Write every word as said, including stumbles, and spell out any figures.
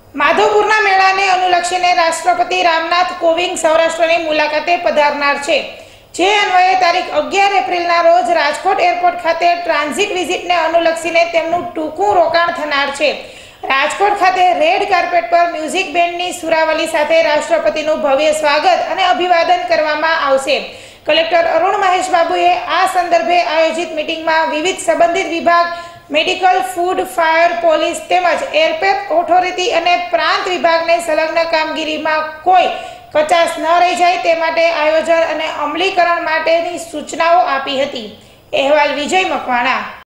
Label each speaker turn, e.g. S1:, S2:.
S1: માધવપુરના મેળાને અનુલક્ષીને રાષ્ટ્રપતિ રામનાથ કોવિંદ સૌરાષ્ટ્રની મુલાકાતે પધારનાર છે, જે અન્વયે તારીખ અગિયાર એપ્રિલના રોજ રાજકોટ એરપોર્ટ ખાતે ટ્રાન્ઝિટ વિઝિટને અનુલક્ષીને તેમનું ટૂંકું રોકાણ થનાર છે। રાજકોટ ખાતે રેડ કાર્પેટ પર મ્યુઝિક બેન્ડની સુરાવલી સાથે રાષ્ટ્રપતિનું ભવ્ય સ્વાગત અને અભિવાદન કરવામાં આવશે। કલેક્ટર અરુણ મહેશ બાબુએ આ સંદર્ભે આયોજિત મીટિંગમાં વિવિધ સંબંધિત વિભાગ, મેડિકલ, ફૂડ, ફાયર, પોલીસ તેમજ એરપોર્ટ ઓથોરિટી અને પ્રાંત વિભાગને સંલગ્ન કામગીરીમાં કોઈ કચાશ ન રહી જાય તે માટે આયોજન અને અમલીકરણ માટેની સૂચનાઓ આપી હતી। અહેવાલ વિજય મકવાણા।